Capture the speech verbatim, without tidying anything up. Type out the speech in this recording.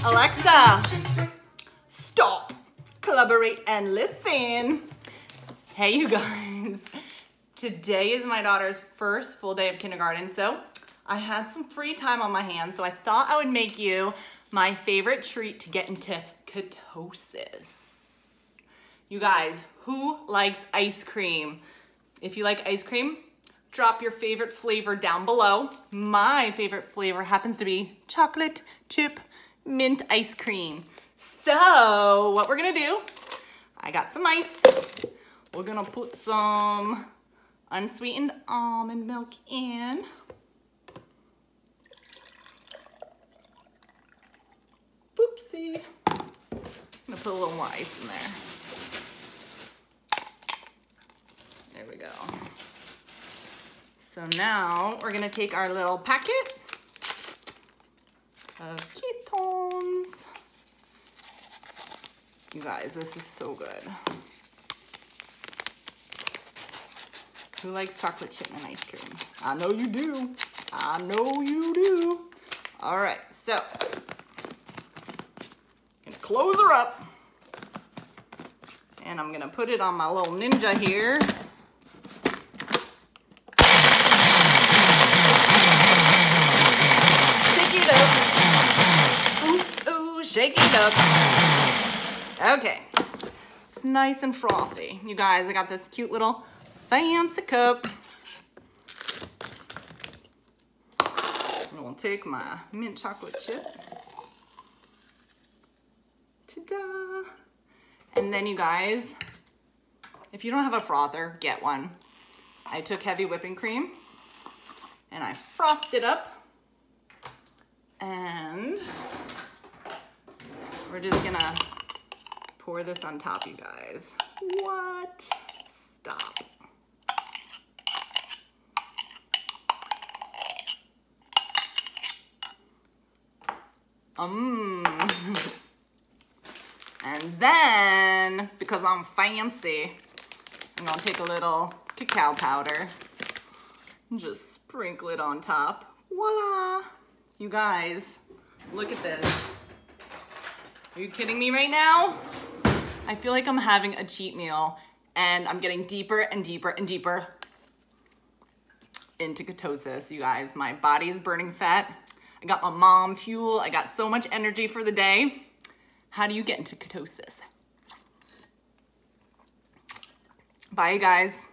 Alexa, stop, collaborate, and listen. Hey, you guys. Today is my daughter's first full day of kindergarten, so I had some free time on my hands, so I thought I would make you my favorite treat to get into ketosis. You guys, who likes ice cream? If you like ice cream, drop your favorite flavor down below. My favorite flavor happens to be chocolate chip mint ice cream. So what we're gonna do, I got some ice. We're gonna put some unsweetened almond milk in. Oopsie. I'm gonna put a little more ice in there. There we go. So now we're gonna take our little packet of ketones. You guys, this is so good. Who likes chocolate chip and ice cream? I know you do. I know you do. All right, so gonna close her up, and I'm gonna put it on my little ninja here. Shake it up. Ooh, ooh, shake it up. Okay, it's nice and frothy. You guys, I got this cute little fancy cup. I'm gonna take my mint chocolate chip. Ta-da! And then you guys, if you don't have a frother, get one. I took heavy whipping cream and I frothed it up. And we're just gonna pour this on top, you guys. What? Stop. Um. And then, because I'm fancy, I'm gonna take a little cacao powder and just sprinkle it on top. Voila! You guys, look at this. Are you kidding me right now? I feel like I'm having a cheat meal and I'm getting deeper and deeper and deeper into ketosis, you guys. My body is burning fat. I got my mom fuel. I got so much energy for the day. How do you get into ketosis? Bye, you guys.